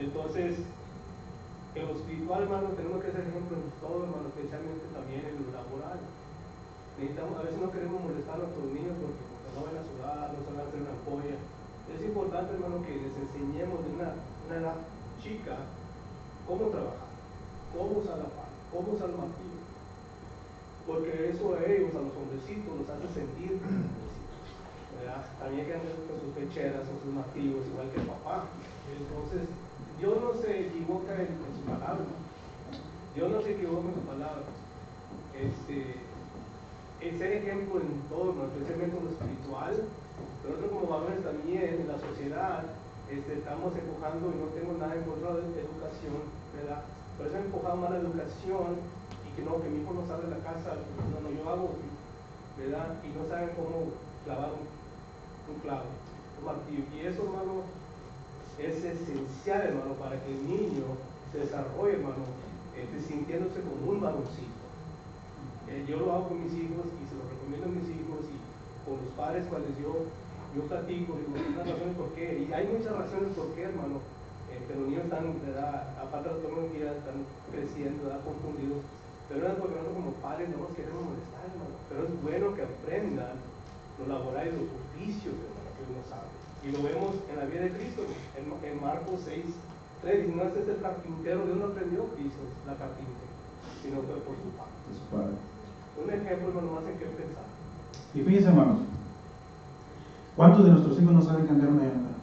Entonces, en lo espiritual, hermano, tenemos que ser ejemplo en todo, hermano, especialmente también en lo laboral. Necesitamos, a veces no queremos molestar a nuestros niños porque, porque no van a sudar, no se van a hacer una ampolla. Es importante, hermano, que les enseñemos de una, una edad chica cómo trabajar, cómo usar la pala, cómo usar el martillo. Porque eso a ellos, a los hombrecitos, los hace sentir como hombrecitos, ¿verdad? También que andan con sus pecheras o sus martillos, igual que el papá. Entonces, Dios no se equivoca en, en su palabra. Dios no se equivoca en su palabra. Este, es ser ejemplo en todo, ¿no? Especialmente en lo espiritual. Pero nosotros como varones también en la sociedad este, estamos empujando, y no tengo nada en contra de educación, ¿verdad? Pero eso empujado más la educación, y que no, que mi hijo no sabe la casa, no, no, yo hago, ¿verdad? Y no saben cómo clavar un, un clavo, un martillo. Y eso, hermano, es esencial, hermano, para que el niño se desarrolle, hermano, este, sintiéndose como un varoncito. Eh, yo lo hago con mis hijos y se lo recomiendo a mis hijos y con los padres cuales yo, yo platico, digo, unas razones por qué. Y hay muchas razones por qué, hermano, eh, que los niños están, ¿verdad? Aparte de la tecnología, están creciendo, ¿verdad? Confundidos. Pero es porque nosotros como padres no nos queremos molestar, hermano. Pero es bueno que aprendan lo laboral y los oficios, hermano, que uno sabe. Y lo vemos en la vida de Cristo, en, en Marcos seis, tres, y no es este carpintero, Dios no aprendió Cristo la carpintería, sino que por su padre. Su padre. Un ejemplo, hermano, más en qué pensar. Y fíjense, hermanos, ¿cuántos de nuestros hijos no saben cambiar una llanta?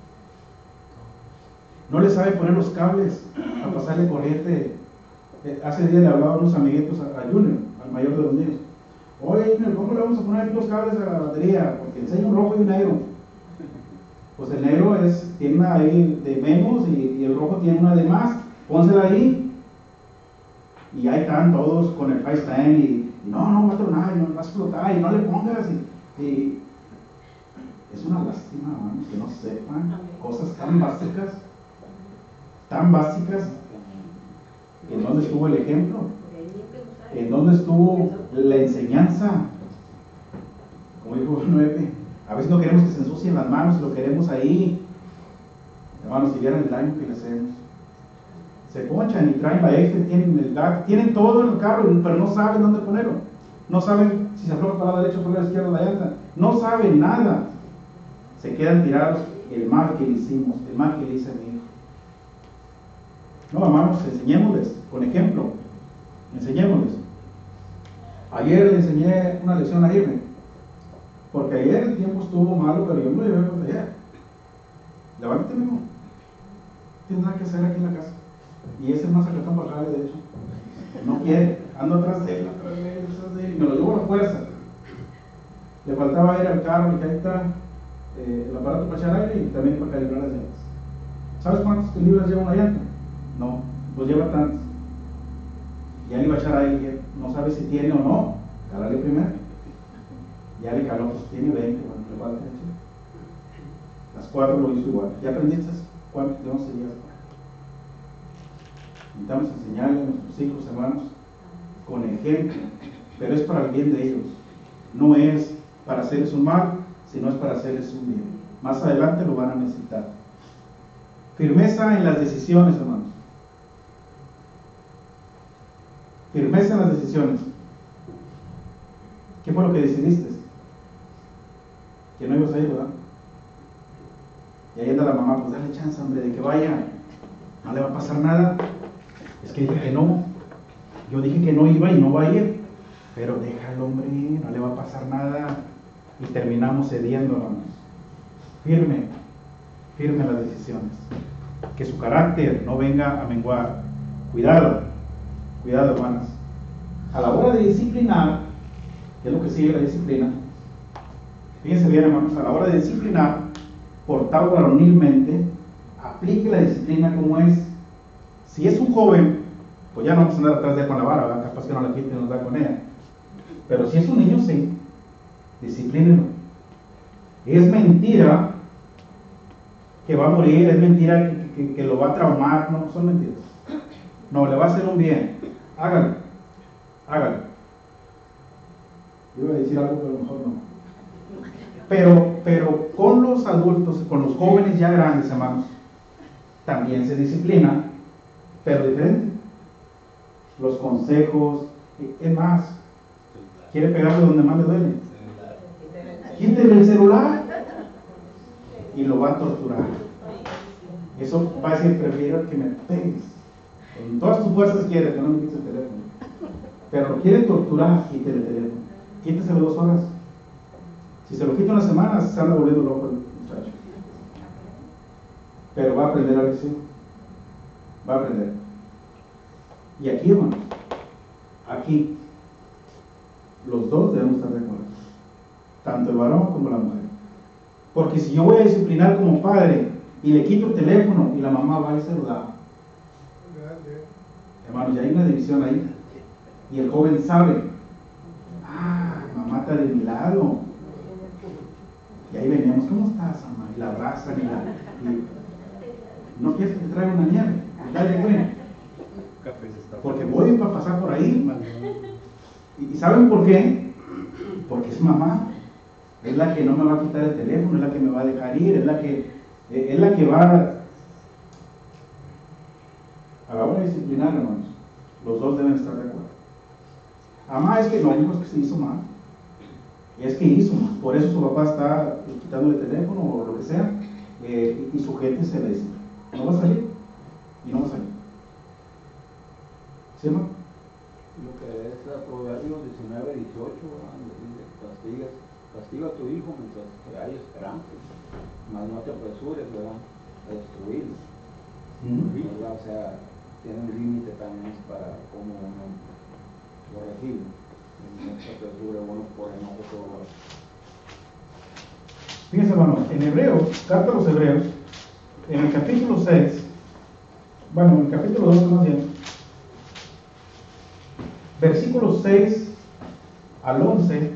No le saben poner los cables a pasarle corriente. Eh, hace días le hablaba a unos amiguitos a, a Junior, al mayor de los niños. Oye, Junior, ¿cómo le vamos a poner aquí los cables a la batería? Porque enseña un rojo y un negro. Pues el negro es, tiene una ahí de menos y, y el rojo tiene una de más. Pónsela ahí. Y ahí están todos con el FaceTime y, y no, no va a tronar, no va a explotar y no le pongas. Y, y es una lástima, hermanos, que no sepan cosas tan básicas, tan básicas. ¿En dónde estuvo el ejemplo? ¿En dónde estuvo la enseñanza? Como dijo Noé, a veces no queremos que se ensucien las manos, lo queremos ahí. Hermanos, si vieran el daño que le hacemos. Se ponchan y traen la F, tienen el D A C, tienen todo en el carro, pero no saben dónde ponerlo. No saben si se afloja para la derecha o para la izquierda la llanta. No saben nada. Se quedan tirados. El mal que le hicimos, el mal que le hice a mi hijo. No, hermanos, enseñémosles, con ejemplo. Enseñémosles. Ayer le enseñé una lección a Irene. Porque ayer el tiempo estuvo malo, pero yo me lo llevé para allá. Levántate, mijo. No tienes nada que hacer aquí en la casa. Y ese más sacatón para acá, de hecho. No quiere. Ando atrás de él, atrás de él, atrás de él. Y me lo llevo a la fuerza. Le faltaba ir al carro, y ahí está eh, el aparato para echar aire y también para calibrar las llantas. ¿Sabes cuántos libras lleva una llanta? No, pues lleva tantos. Ya le iba a echar aire, no sabe si tiene o no. Cálale primero. Ya le caló, pues tiene veinte, bueno, le falta hecho. Las cuatro lo hizo igual. ¿Ya aprendiste cuántos de once días? Necesitamos enseñarle a nuestros hijos, hermanos, con ejemplo, pero es para el bien de ellos. No es para hacerles un mal, sino es para hacerles un bien. Más adelante lo van a necesitar. Firmeza en las decisiones, hermanos. Firmeza en las decisiones. ¿Qué fue lo que decidiste? Que no ibas a ir, ¿verdad? Y ahí anda la mamá, pues dale chance, hombre, de que vaya. No le va a pasar nada. Es que dije que no. Yo dije que no iba y no va a ir. Pero déjalo, hombre, no le va a pasar nada. Y terminamos cediendo, hermanos. Firme, firme en las decisiones. Que su carácter no venga a menguar. Cuidado, cuidado, hermanas. A la hora de disciplinar, que es lo que sigue la disciplina, fíjense bien, hermanos, a la hora de disciplinar, portar varonilmente, aplique la disciplina como es. Si es un joven, pues ya no vamos a andar atrás de él con la vara, ¿verdad? Capaz que no la quite y nos da con ella. Pero si es un niño, sí, disciplínelo. Es mentira que va a morir, es mentira que, que, que lo va a traumar, no, son mentiras. No, le va a hacer un bien. Hágalo, hágalo. Yo iba a decir algo, pero a lo mejor no. Pero, pero con los adultos, con los jóvenes ya grandes, hermanos, también se disciplina, pero diferente. Los consejos, es más, quiere pegarle donde más le duele. Quítele el celular y lo va a torturar. Eso va a decir, prefiero que me pegues. Con todas tus fuerzas quiere que no me quites el teléfono. Pero lo quiere torturar, quítele el teléfono. Quíteselo dos horas. Si se lo quita una semana, se anda volviendo loco el muchacho. Pero va a aprender la lección. Va a aprender. Y aquí, hermanos, aquí, los dos debemos estar de acuerdo. Tanto el varón como la mujer. Porque si yo voy a disciplinar como padre y le quito el teléfono y la mamá va y se lo da, hermanos, ya hay una división ahí. Y el joven sabe, ah, mamá está de mi lado. Y ahí veníamos, ¿cómo estás, mamá? Y la abrazan y la... Y, ¿no quieres que te traiga una nieve? Dale, güey. Porque voy para pasar por ahí. ¿Y saben por qué? Porque es mamá. Es la que no me va a quitar el teléfono, es la que me va a dejar ir, es la que, es la que va a la hora de disciplinar, hermanos. Los dos deben estar de acuerdo. Mamá, es que no, hijo, es que se hizo mal. Y es que hizo mal. Por eso su papá está quitándole el teléfono o lo que sea, eh, y su gente se le dice, no va a salir. Y no va a salir. ¿Sí, hermano? Lo que es la Proverbios diecinueve dieciocho, castiga, castiga a tu hijo mientras que hay esperanza, mas no te apresures, ¿verdad?, a destruirlo. Mm-hmm. ¿Verdad? O sea, tiene un límite también para cómo uno corregirlo. No se apresure uno por enojo todo. Fíjense, hermano, en Hebreos, carta a los Hebreos, en el capítulo seis, bueno, en el capítulo dos más bien, versículos seis al once,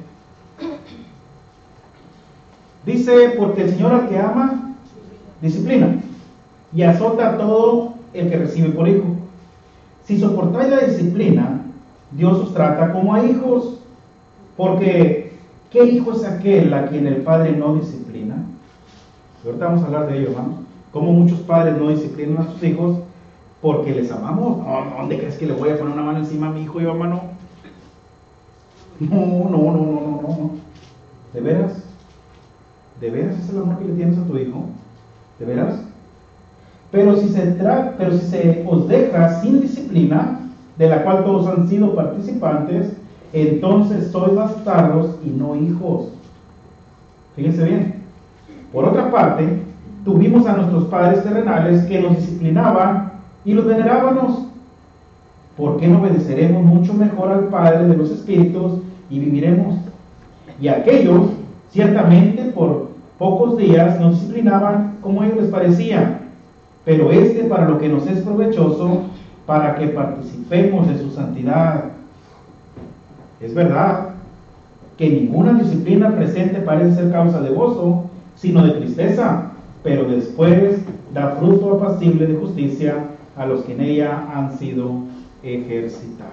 dice, porque el Señor al que ama, disciplina, y azota a todo el que recibe por hijo. Si soportáis la disciplina, Dios os trata como a hijos, porque ¿qué hijo es aquel a quien el Padre no disciplina? Y ahorita vamos a hablar de ello, hermanos. Cómo muchos padres no disciplinan a sus hijos porque les amamos. No, ¿dónde crees que le voy a poner una mano encima a mi hijo yo, hermano? No, no, no, no, no, no. ¿De veras? ¿De veras es el amor que le tienes a tu hijo? ¿De veras? Pero si se tra- pero si se os deja sin disciplina, de la cual todos han sido participantes, entonces sois bastardos y no hijos. Fíjense bien. Por otra parte, tuvimos a nuestros padres terrenales que nos disciplinaban y los venerábamos. ¿Por qué no obedeceremos mucho mejor al Padre de los Espíritus y viviremos? Y aquellos, ciertamente por pocos días, nos disciplinaban como a ellos les parecía, pero este para lo que nos es provechoso, para que participemos de su santidad. Es verdad que ninguna disciplina presente parece ser causa de gozo, sino de tristeza, pero después da fruto apacible de justicia a los que en ella han sido ejercitados.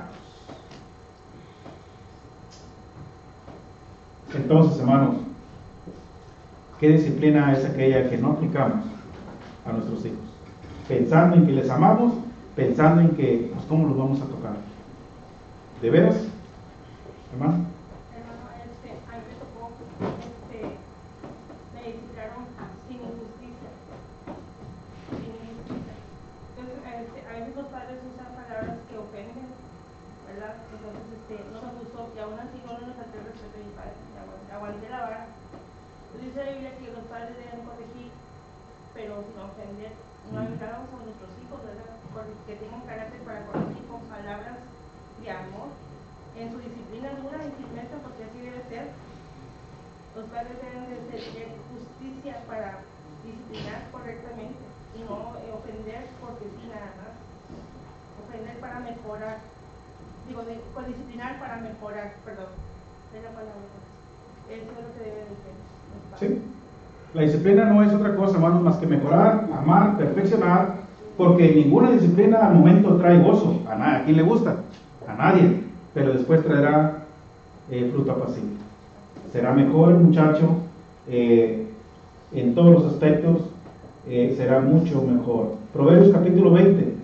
Entonces, hermanos, ¿qué disciplina es aquella que no aplicamos a nuestros hijos? Pensando en que les amamos, pensando en que, pues, ¿cómo los vamos a tocar? ¿De veras, hermano? Hermano, este, a mí me tocó, este, me disciplinaron sin injusticia. Sin injusticia. Entonces, este, a veces los padres usan palabras que ofenden, ¿verdad? Entonces, este, no me gustó, y aún así no les falté el respeto a mi padre, aguanté la vara. Entonces, dice la Biblia que los padres deben corregir, pero sin ofender. No hablamos con nuestros hijos, ¿verdad? Que tengan carácter para corregir con palabras de amor, en su disciplina dura y firmeza, porque así debe ser. Los padres deben de tener justicia para disciplinar correctamente y no eh, ofender porque sí, nada más. Ofender para mejorar, digo, de, con disciplinar para mejorar, perdón, es la palabra. Eso es lo que debe de ser los padres. Sí. La disciplina no es otra cosa, hermanos, más que mejorar, amar, perfeccionar, porque ninguna disciplina al momento trae gozo. A nadie, ¿a quién le gusta? A nadie, pero después traerá eh, fruto apacible. Será mejor el muchacho eh, en todos los aspectos, eh, será mucho mejor. Proverbios capítulo veinte.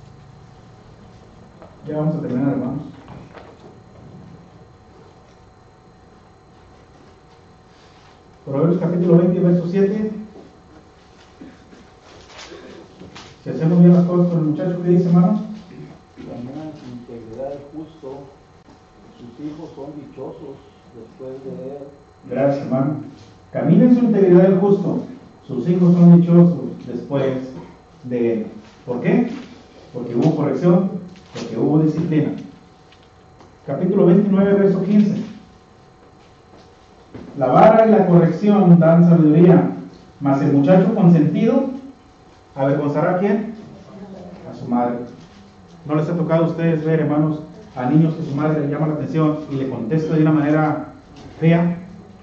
Ya vamos a terminar, hermanos. Proverbios capítulo veinte, verso siete. Si hacemos bien las cosas con el muchacho, ¿qué dice, hermanos? Camina en su integridad el justo, sus hijos son dichosos después de él. Gracias, hermano. Camina en su integridad el justo, sus hijos son dichosos después de él. ¿Por qué? Porque hubo corrección, porque hubo disciplina. Capítulo veintinueve, verso quince. La vara y la corrección dan sabiduría, mas el muchacho consentido avergonzará a quién? A su madre. ¿No les ha tocado a ustedes ver, hermanos, a niños que su madre le llama la atención y le contesta de una manera fea?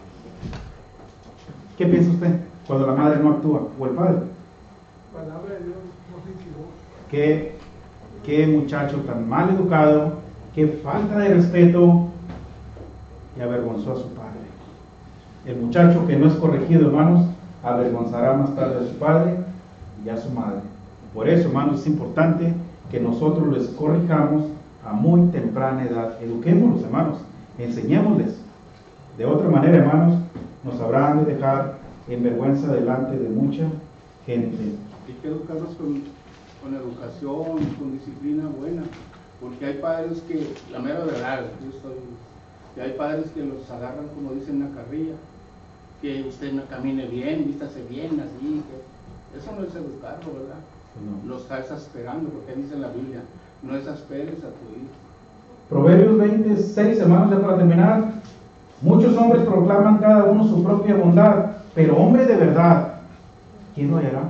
¿Qué piensa usted cuando la madre no actúa o el padre? Palabra de Dios no se equivoca. ¿Qué, qué muchacho tan mal educado, qué falta de respeto, y avergonzó a su padre. El muchacho que no es corregido, hermanos, avergonzará más tarde a su padre y a su madre. Por eso, hermanos, es importante que nosotros les corrijamos a muy temprana edad. Eduquémoslos, hermanos, enseñémosles. De otra manera, hermanos, nos habrán de dejar en vergüenza delante de mucha gente. Hay que educarlos con, con educación, con disciplina buena, porque hay padres que, la mera verdad, yo estoy, que hay padres que los agarran, como dicen, una carrilla, que usted no camine bien, vístase bien, así, que eso no es educarlo, ¿verdad? No. Lo está exasperando, porque dice la Biblia, no exasperes a tu hijo. Proverbios veintiséis, hermanos, ya para terminar. Muchos hombres proclaman cada uno su propia bondad, pero hombre de verdad, ¿quién lo hallará?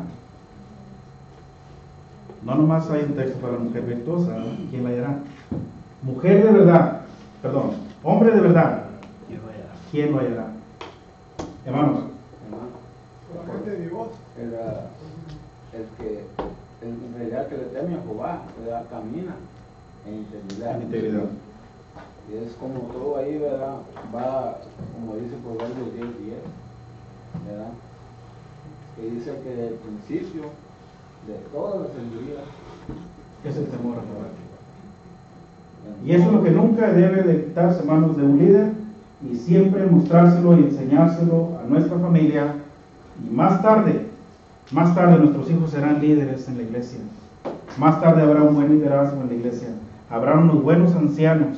No nomás hay un texto para la mujer virtuosa, ¿no? ¿Quién la hallará? Mujer de verdad, perdón, hombre de verdad, ¿quién lo hallará? ¿Quién lo hallará? Hermanos, Hermano, La gente de Dios. el, ah, el que en realidad que le teme a Jehová, ¿verdad? Camina en integridad. en integridad. Y es como todo ahí, ¿verdad? Va, como dice Proverbios diez diez, ¿verdad? Que dice que el principio de toda la sabiduría Es el temor a Jehová. Y eso es lo que nunca debe de quitarse, hermanos, de un líder, y siempre mostrárselo y enseñárselo a nuestra familia, y más tarde, más tarde nuestros hijos serán líderes en la iglesia. Más tarde habrá un buen liderazgo en la iglesia. Habrá unos buenos ancianos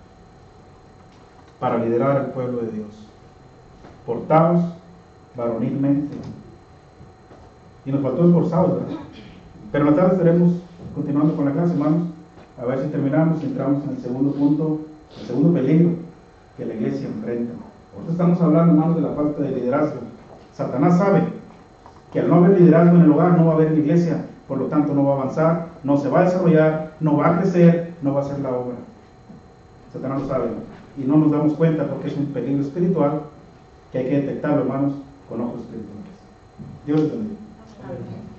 para liderar al pueblo de Dios. Portaos varonilmente. Y nos faltó esforzados, ¿verdad? Pero en la tarde estaremos continuando con la clase, hermanos. A ver si terminamos y entramos en el segundo punto, el segundo peligro que la iglesia enfrenta. Ahorita estamos hablando, hermanos, de la falta de liderazgo. Satanás sabe que al no haber liderazgo en el hogar no va a haber en la iglesia, por lo tanto no va a avanzar, no se va a desarrollar, no va a crecer, no va a hacer la obra. Satanás lo sabe y no nos damos cuenta porque es un peligro espiritual que hay que detectarlo, hermanos, con ojos espirituales. Dios les bendiga.